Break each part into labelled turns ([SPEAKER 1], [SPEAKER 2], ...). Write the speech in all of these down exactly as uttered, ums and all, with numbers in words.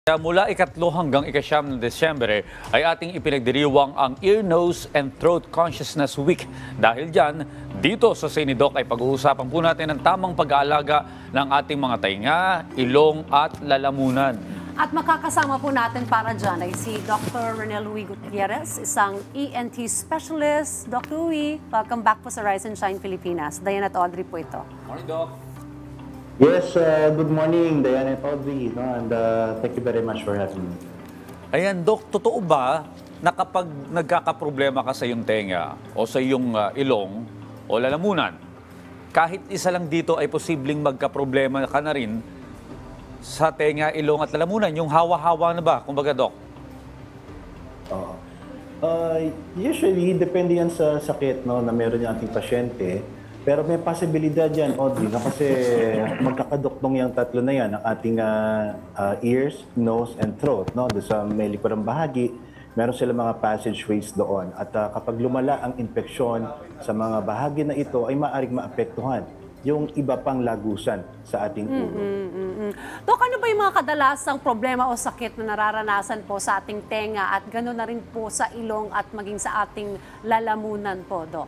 [SPEAKER 1] Kaya mula ikatlo hanggang ikasyam ng Desyembre ay ating ipinagdiriwang ang Ear, Nose and Throat Consciousness Week. Dahil dyan, dito sa Sinidoc ay pag-uusapan po natin ang tamang pag-aalaga ng ating mga tainga, ilong at lalamunan.
[SPEAKER 2] At makakasama po natin para dyan ay si Doctor Ronel Louie Gutierrez, isang E N T specialist. Doctor Louie, welcome back po sa Rise and Shine Pilipinas. Diane at Audrey po ito.
[SPEAKER 1] Morning, Doc.
[SPEAKER 3] Yes, uh, good morning, Diane and Audrey, no? And uh, thank you very much for having me.
[SPEAKER 1] Ayan, Doc, totoo ba na kapag nagkakaproblema ka sa iyong tenga o sa iyong uh, ilong o lalamunan, kahit isa lang dito ay posibleng magkaproblema ka na rin sa tenga, ilong at lalamunan? Yung hawa-hawa na ba, kumbaga, Doc?
[SPEAKER 3] Oo. Uh, usually, depende yan sa sakit, no, na meron yung ating pasyente. Pero may posibilidad yan, Audrey, na kasi magkakaduktong yung tatlo na yan, ang ating uh, uh, ears, nose, and throat. No? Doon sa may likurang bahagi, meron sila mga passageways doon. At uh, kapag lumala ang infeksyon sa mga bahagi na ito, ay maaaring maapektuhan yung iba pang lagusan sa ating ulo.
[SPEAKER 2] Mm-hmm. Dok, ano ba yung mga kadalasang problema o sakit na nararanasan po sa ating tenga at gano'n na rin po sa ilong at maging sa ating lalamunan po, Dok?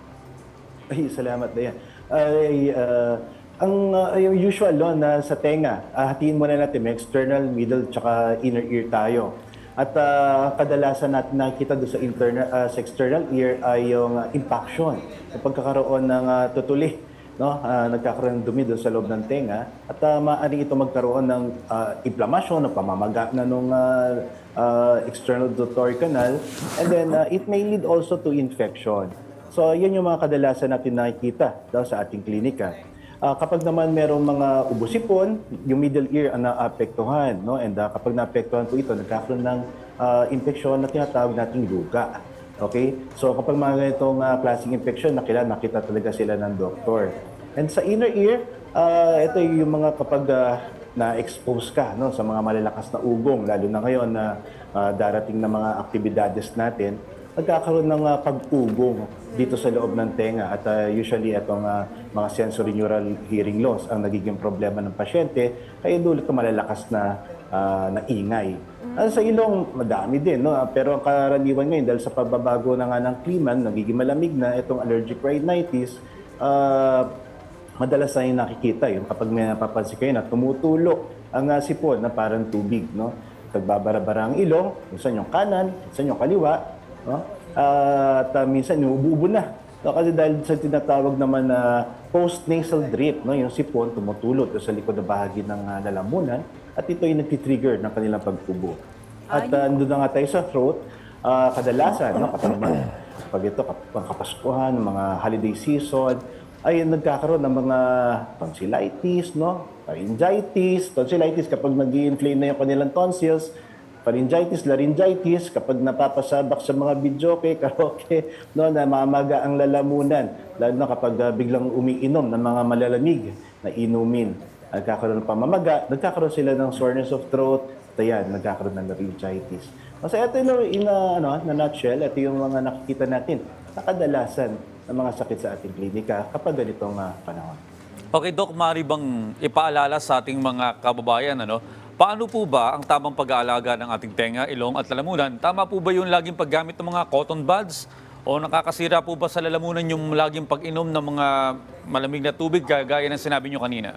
[SPEAKER 3] Ay, salamat na yan. Ay, uh, ang uh, yung usual no, na sa tenga, uh, hatiin muna natin, may external, middle, tsaka inner ear tayo. At uh, kadalasan natin nakikita doon sa, internal, uh, sa external ear ay yung uh, impaction, yung pagkakaroon ng uh, tutuli. No? Uh, nagkakaroon ng dumi doon sa loob ng tenga. At uh, maaaring ito magkaroon ng uh, inflamasyon, ng pamamaga na ng uh, uh, external auditory canal. And then uh, it may lead also to infection. So, yan yung mga kadalasan natin nakikita daw sa ating klinika. Uh, kapag naman merong mga ubusipon, yung middle ear ang naapektuhan. No? And uh, kapag naapektuhan po ito, nagkakaroon ng uh, infeksyon na tinatawag nating luga. Okay? So, kapag mga ganitong uh, klaseng infeksyon, nakila, nakita talaga sila ng doktor. And sa inner ear, uh, ito yung mga kapag uh, na-expose ka no, sa mga malalakas na ugong, lalo na ngayon na uh, darating na mga aktibidades natin, nagkakaroon ng uh, pag-ugong dito sa loob ng tenga at uh, usually itong uh, mga sensorineural hearing loss ang nagiging problema ng pasyente kaya dulot ng malalakas na uh, na ingay. Mm-hmm. Uh, sa ilong, madami din, no? Pero ang karaniwan ngayon dahil sa pagbabago na nga ng klima, nagiging malamig na itong allergic rhinitis, uh, madalas na yung nakikita yung kapag may napapansin kayo na tumutulo ang uh, sipon na parang tubig, no? Nagbabara-bara ang ilong, minsan yung kanan, minsan yung kaliwa, no? Uh, at uh, minsan ubo-ubo na. No, kasi dahil sa tinatawag naman na uh, post-nasal drip, no, yung sipon tumutulot sa likod na bahagi ng uh, lalamunan at ito yung nagtitrigger ng kanilang pag-ubo. At uh, doon na nga tayo sa throat, uh, kadalasan, no, kapag, pag ito, kapag kapaskuhan, mga holiday season, ay nagkakaroon ng mga tonsillitis, no, pharyngitis, tonsillitis kapag nag-i-inflame na yung kanilang tonsils, pharyngitis, laryngitis, kapag napapasabak sa mga videoke, karaoke, no, na mamaga ang lalamunan, lalo na kapag uh, biglang umiinom ng mga malalamig na inumin. Nagkakaroon ng pamamaga, nagkakaroon sila ng soreness of throat, at yan, nagkakaroon ng laryngitis. Kasi ito yung in a, ano, na nutshell, ito yung mga nakikita natin na kadalasan ng mga sakit sa ating klinika kapag ganitong uh, panahon.
[SPEAKER 1] Okay, Doc, maaari bang ipaalala sa ating mga kababayan, ano? Paano po ba ang tamang pag-aalaga ng ating tenga, ilong at lalamunan? Tama po ba yung laging paggamit ng mga cotton buds? O nakakasira po ba sa lalamunan yung laging pag-inom ng mga malamig na tubig gaya ng sinabi nyo kanina?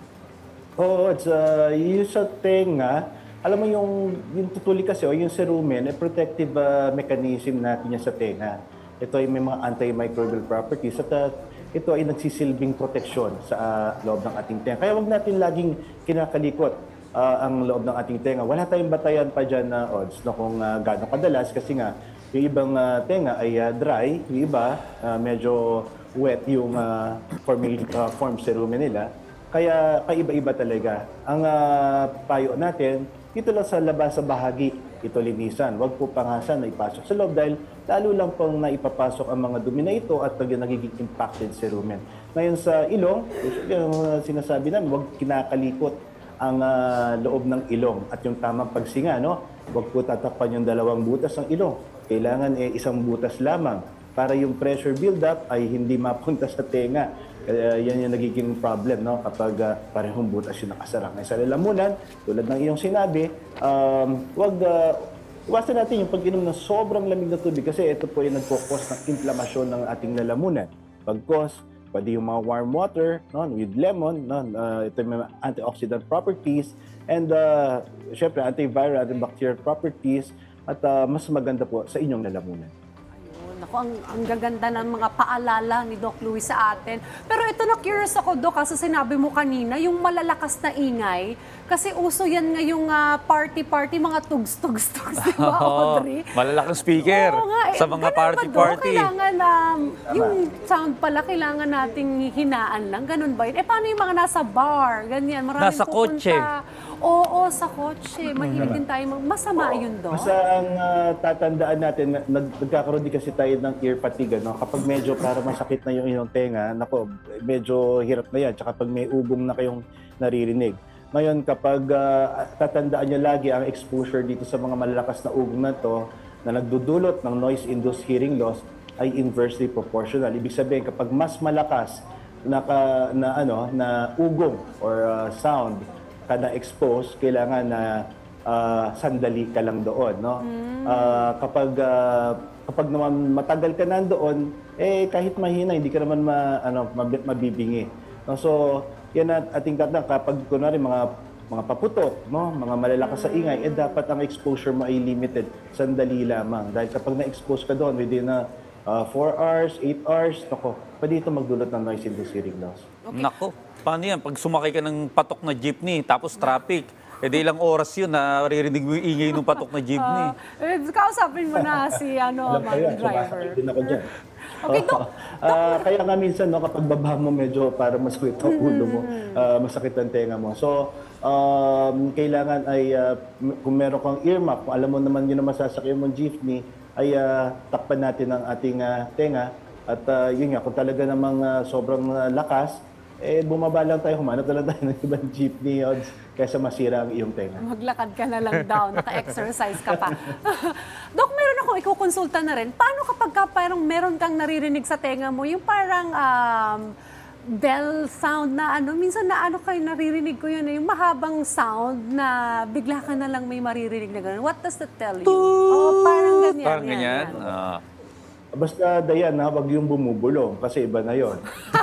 [SPEAKER 3] Oo, it's uh, yung sa tenga, alam mo yung, yung tutuli kasi o yung cerumen, ay protective uh, mechanism natin yan sa tenga. Ito ay may mga antimicrobial properties at uh, ito ay nagsisilbing proteksyon sa uh, loob ng ating tenga. Kaya wag natin laging kinakalikot Uh, ang loob ng ating tenga. Wala tayong batayan pa dyan na odds no, kung uh, gano'ng kadalas kasi nga yung ibang uh, tenga ay uh, dry, yung iba uh, medyo wet yung uh, form, uh, form cerumen nila. Kaya kaiba-iba talaga. Ang uh, payo natin, dito lang sa labas sa bahagi, ito linisan. Huwag po pangasan na ipasok sa loob dahil lalo lang pong naipapasok ang mga dumi na ito at nagiging impacted cerumen. Ngayon sa ilong, yung uh, sinasabi namin, huwag kinakalikot ang uh, loob ng ilong at yung tamang pagsinga, no? Huwag po tatakpan yung dalawang butas ng ilong. Kailangan eh, isang butas lamang para yung pressure build-up ay hindi mapunta sa tenga. Kaya yan yung nagiging problem, no? Kapag uh, parehong butas yung nakasara. Ngayon sa lalamunan, tulad ng iyong sinabi, um, wag, uh, iwasan natin yung pag-inom ng sobrang lamig na tubig kasi ito po yung nagkukos ng inflamasyon ng ating lalamunan. Pagkos, pwede yung mga warm water, no, with lemon, no, uh, ito yung mga antioxidant properties, and uh, syempre antiviral, antibacterial properties, at uh, mas maganda po sa inyong lalamunan.
[SPEAKER 2] Ayun, ako, ang, ang gaganda ng mga paalala ni Doc Louie sa atin. Pero ito na curious ako, Doc, kasi sinabi mo kanina, yung malalakas na ingay, kasi uso yan ngayong uh, party-party, mga tugs-tugs-tugs, di ba,
[SPEAKER 1] Oo,
[SPEAKER 2] Audrey?
[SPEAKER 1] malalaking speaker
[SPEAKER 2] Oo nga, eh,
[SPEAKER 1] sa mga
[SPEAKER 2] ganun ba, Doc?
[SPEAKER 1] party-party.
[SPEAKER 2] Kailangan, um, yung sound pala, kailangan nating hinaan lang. Ganun ba yun? Eh, paano yung mga nasa bar? Ganyan, maraming
[SPEAKER 1] Nasa
[SPEAKER 2] pupunta.
[SPEAKER 1] kotse.
[SPEAKER 2] Oo, sa kotse. Mahilig din tayo. mag- Masama yun, Doc?
[SPEAKER 3] Basta ang uh, tatandaan natin, na- nag, nagkakaroon din kasi tayo ng ear fatigue, no? Kapag medyo para masakit na yung inyong tenga, nako, medyo hirap na yan. Tsaka pag may ubong na kayong naririnig. Ngayon, kapag uh, tatandaan nyo lagi ang exposure dito sa mga malalakas na ugong na to, na nagdudulot ng noise-induced hearing loss, ay inversely proportional. Ibig sabihin, kapag mas malakas na, ka, na, ano, na ugong or uh, sound, ka na-expose, kailangan na uh, sandali ka lang doon, no? Ah, kapag uh, kapag naman matagal ka nandoon, eh kahit mahina hindi ka naman ma, ano, mab- mabibingi. No? So, yan at ating tatang kapag kunwari mga mga paputok, no, mga malalakas sa ingay, eh dapat ang exposure mo ay limited, sandali lamang. Dahil kapag na-expose ka doon within na uh, four hours, eight hours, nako, pwede ito magdulot ng noise-induced hearing loss.
[SPEAKER 1] Nako, paano yan? Pag sumakay ka ng patok na jeepney, tapos traffic, eh di ilang oras yun na naririnig mo yung ingay ng patok na jeepney.
[SPEAKER 2] Eh, kausapin mo na si ano,
[SPEAKER 3] Alam ko yan,
[SPEAKER 2] mga driver.
[SPEAKER 3] sumasakit din ako dyan.
[SPEAKER 2] Okay, Doc.
[SPEAKER 3] Ah, kaya nga minsan, no, kapag baba mo, medyo para masakit ang ulo mo, ah, masakit ang tenga mo. So, um, kailangan ay, ah, m- kung meron kang earmuff, kung alam mo naman yun na masasakyan mong jeepney, ay ah, takpan natin ang ating ah, tenga. At ah, yun nga, kung talaga namang ah, sobrang ah, lakas, eh bumaba lang tayo, humanap na lang tayo ng ibang jeepney odds kaysa masira ang iyong tenga.
[SPEAKER 2] Maglakad ka na lang daw, naka-exercise ka pa. Dok, meron akong ikukonsulta na rin. Paano kapag ka parang meron kang naririnig sa tenga mo, yung parang um, bell sound na ano, minsan na ano kayo, naririnig ko yun, eh, yung mahabang sound na bigla ka na lang may maririnig na gano'n. What does that tell you? Oo, parang ganyan.
[SPEAKER 1] Parang
[SPEAKER 2] yan,
[SPEAKER 1] ganyan.
[SPEAKER 2] yan.
[SPEAKER 1] Ah.
[SPEAKER 3] Basta, Dayan, ha, wag yung bumubulong kasi iba na yon.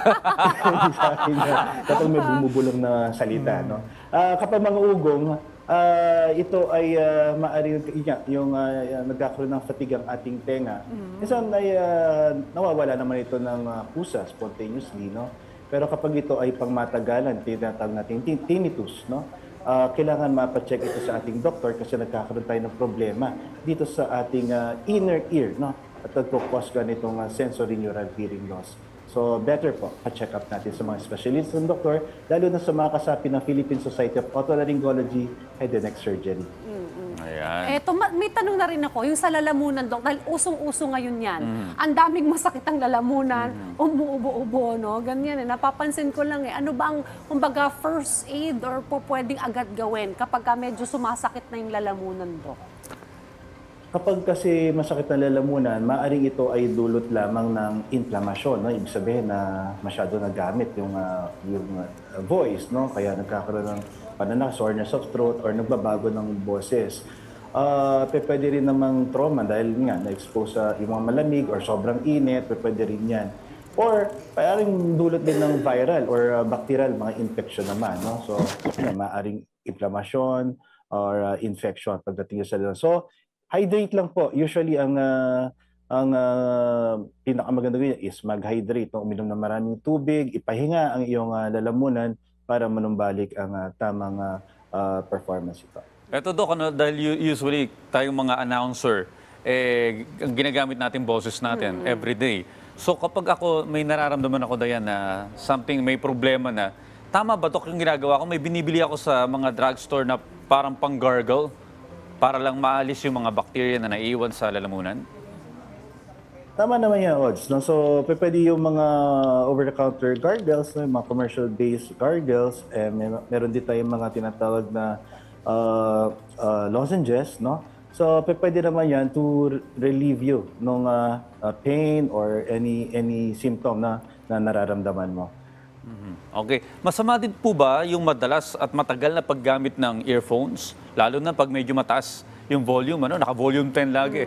[SPEAKER 3] Sa akin, ah, kapag may bumubulong na salita, no? Ah, kapag mga ugong, ah, ito ay uh, maaaring yung uh, nagkakaroon ng fatigue ang ating tenga. Minsan ay ah, nawawala naman ito ng uh, pusa spontaneously, no? Pero kapag ito ay pangmatagalan, tinatawag natin tin- tinnitus, no? Ah, kailangan mapacheck ito sa ating doktor kasi nagkakaroon tayo ng problema dito sa ating ah, inner ear, no? At nagpo-cause ka nitong uh, sensory neural hearing loss. So, better po, pa-check up natin sa mga specialist ng doktor, lalo na sa mga kasapi ng Philippine Society of Otolaryngology Head and Neck Surgery.
[SPEAKER 1] Ayan.
[SPEAKER 2] Eto, ma- may tanong na rin ako, yung sa lalamunan, Dok, dahil usong-uso ngayon yan. Ang daming masakit ang lalamunan, umuubo-ubo, no? Ganyan eh. Napapansin ko lang eh, ano ba ang, kumbaga, first aid or po pwedeng agad gawin kapag ka medyo sumasakit na yung lalamunan, Dok?
[SPEAKER 3] Kapag kasi masakit na lalamunan, maaaring ito ay dulot lamang ng inflamasyon, no? Ibig sabihin na masyado nagamit yung uh, yung uh, voice, no? Kaya nagkakaroon ng pananakit, soreness of throat or nagbabago ng boses. Uh, pwede rin namang trauma dahil nga na-expose sa yung mga malamig or sobrang init, pwede rin yan. Or maaaring dulot din ng viral or uh, bacterial mga infection naman, no? So, yun, maaaring inflamasyon or uh, infection pagdating sa lalamunan. So, hydrate lang po. Usually, ang uh, ang uh, pinakamaganda ganyan is mag-hydrate. No? Uminom ng maraming tubig, ipahinga ang iyong uh, lalamunan para manumbalik ang uh, tamang uh, uh, performance ito.
[SPEAKER 1] Ito, Dok, ano, dahil u- usually tayong mga announcer, eh, ang ginagamit natin boses natin every day. So kapag ako, may nararamdaman ako, Dayan, na something, may problema na, tama ba, Dok, yung ginagawa ko? May binibili ako sa mga drugstore na parang pang-gargle para lang maalis yung mga bakterya na naiiwan sa lalamunan?
[SPEAKER 3] Tama naman yan, Odds. No? So, pe- pwede yung mga over-the-counter gargles, no? Yung mga commercial-based gargles, eh, may, meron din tayong mga tinatawag na uh, uh, lozenges, no? So, p- pwede naman yan to r- relieve you ng pain or any any symptom na, na nararamdaman mo.
[SPEAKER 1] Okay. Masama din po ba yung madalas at matagal na paggamit ng earphones? Lalo na pag medyo mataas yung volume, ano? Naka-volume ten lagi.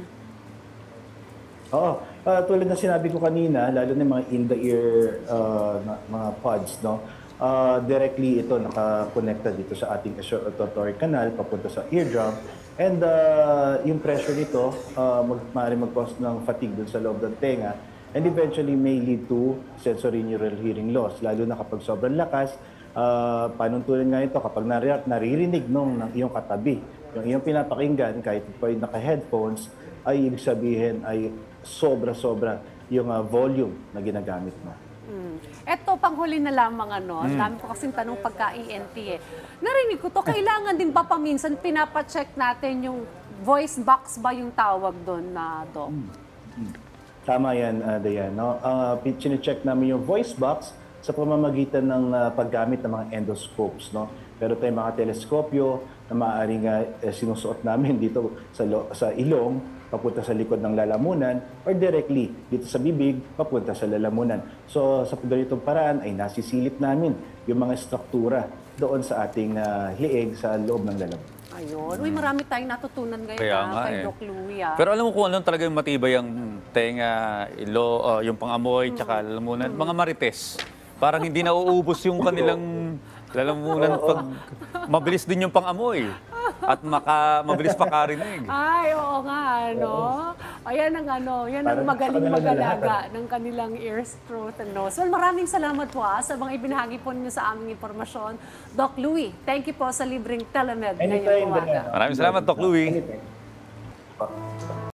[SPEAKER 3] Oo. Ah, tulad na sinabi ko kanina, lalo na yung mga in-the-ear ah, na- mga pods, no? Ah, directly ito naka-connected dito sa ating auditory canal papunta sa eardrum. And ah, yung pressure nito, uh, mag, maaari mag-cause ng fatigue dun sa loob ng tenga. And eventually may lead to sensory neural hearing loss, lalo na kapag sobrang lakas. Uh, panuntunan nga ito kapag nari- naririnig nung ng iyong katabi, yung iyong pinapakinggan, kahit ito ay naka-headphones, ay ibig sabihin ay sobra-sobra yung uh, volume na ginagamit mo.
[SPEAKER 2] Mm. Eto, panghuli na lamang ano, ang dami ko kasing tanong pagka-E N T eh. Narinig ko to, kailangan din ba paminsan pinapacheck natin yung voice box ba yung tawag doon na, Doc?
[SPEAKER 3] Tama yan, uh, Dayan. No? Uh, chinecheck namin yung voice box sa pamamagitan ng uh, paggamit ng mga endoscopes. No? Pero tayo mga teleskopyo na maaaring uh, sinusuot namin dito sa, lo- sa ilong, papunta sa likod ng lalamunan, or directly dito sa bibig, papunta sa lalamunan. So sa ganitong paraan ay nasisilip namin yung mga struktura doon sa ating uh, liig sa loob ng lalamunan.
[SPEAKER 2] Ayun. Uy, marami tayong natutunan ngayon
[SPEAKER 1] Kaya
[SPEAKER 2] ah,
[SPEAKER 1] nga
[SPEAKER 2] kay
[SPEAKER 1] eh.
[SPEAKER 2] Doc Louie. Ah.
[SPEAKER 1] Pero alam mo kung ano talaga yung matibay ang tenga, ilo, uh, yung pangamoy, tsaka lalamunan, mga marites. Parang hindi nauubos yung kanilang lalamunan pag mabilis din yung pangamoy at maka, mabilis makarinig.
[SPEAKER 2] Ay, oo nga, ano. Ayan ang ano, yan ang
[SPEAKER 3] Parang
[SPEAKER 2] magaling
[SPEAKER 3] sa kanila na
[SPEAKER 2] mag-alaga
[SPEAKER 3] lahat,
[SPEAKER 2] ng kanilang ears, throat, and nose. Well, maraming salamat po ah, sa mga ibinahagi po ninyo sa aming impormasyon. Doc Louie, thank you po sa libreng telemed ngayong
[SPEAKER 3] Anytime,
[SPEAKER 2] umaga.
[SPEAKER 3] Dayan.
[SPEAKER 1] Maraming salamat, Doc Louie.
[SPEAKER 3] Anytime.